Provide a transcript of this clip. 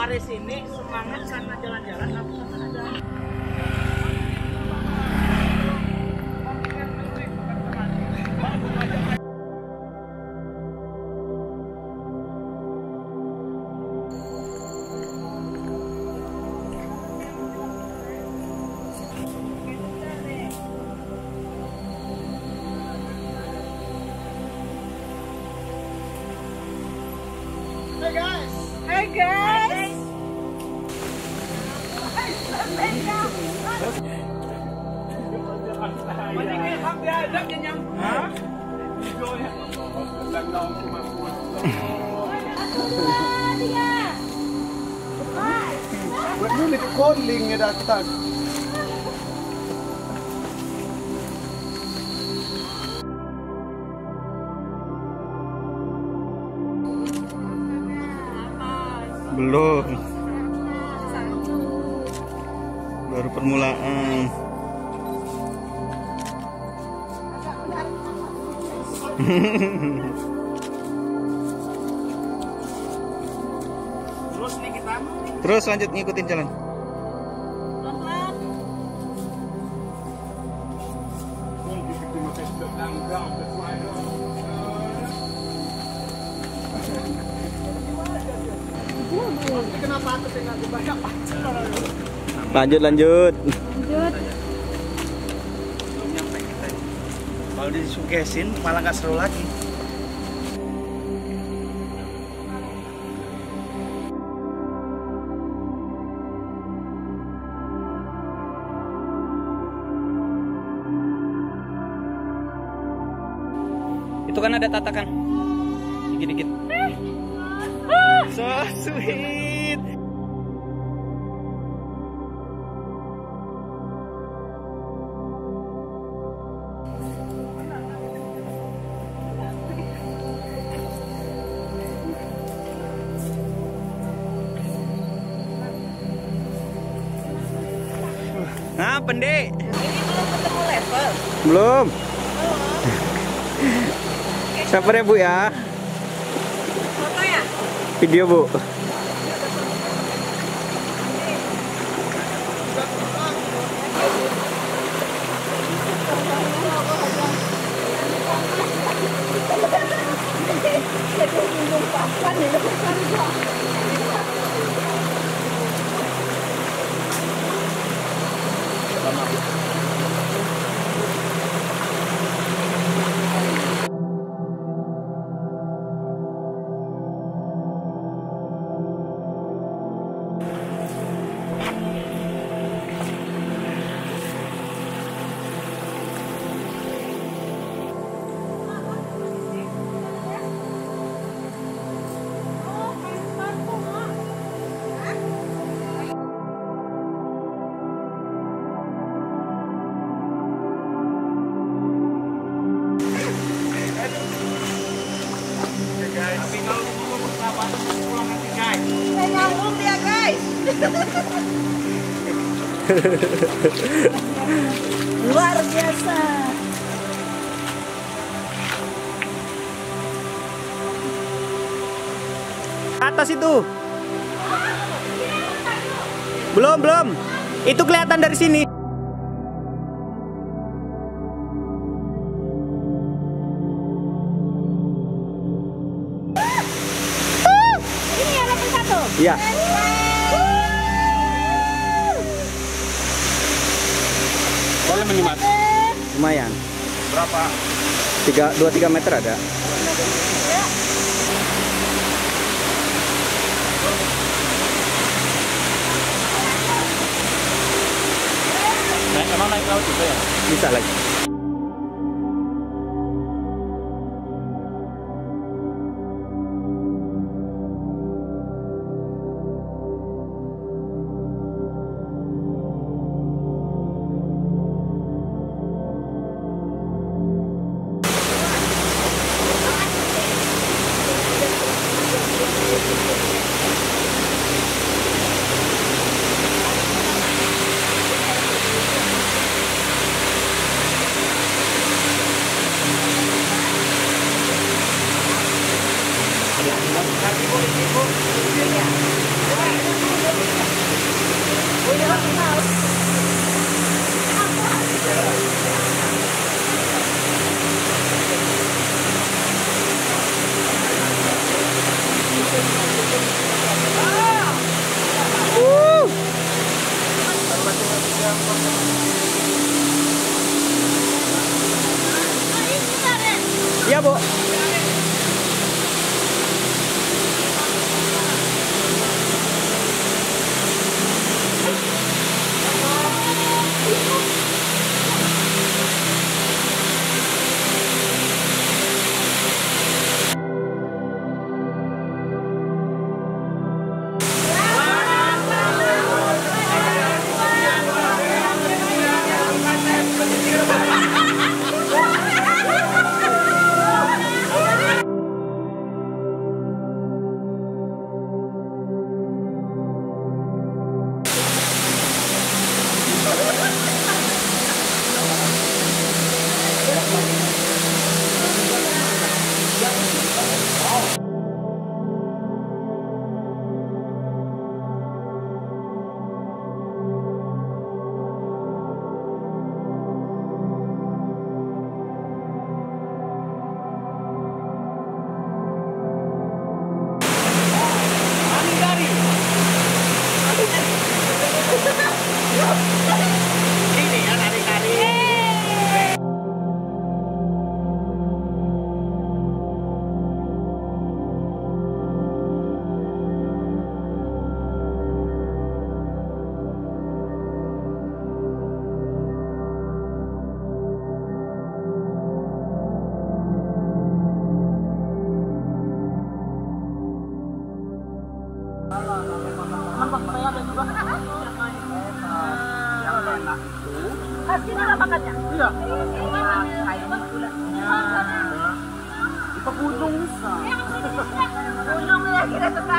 dari sini semangat sana jalan-jalan aku sama aja. Hey guys! Hey guys! Mendingin hak diadab yang hah? Buat dulu calling datang. Belum. Baru permulaan. Terus nih kita. Terus lanjut ngikutin jalan. Kenapa aku tinggal di banyak pacar? Lanjut lanjut. Belum nyampe kita. Kalau disugesin malah nggak seru lagi. Itu kan ada tatakan. Dikit-dikit. So sweet. Nah, pendek. Ini belum ketemu level. Belum. Sabar ya, Bu ya. Foto ya? Video, Bu. Tapi kalau mau bersahabat pulang nanti guys. Saya nyambung dia guys. Luar biasa. Atas itu. Belum. Itu kelihatan dari sini. Ini ya level 1. Iya. Boleh menyimak. Lumayan. Berapa? 2-3 meter ada. Emang naik laut juga ya? Bisa lagi. Iya, Bu. Sini lah makannya. Iya. Kayaknya gulanya. Itu gunung. Gunung ya kita suka.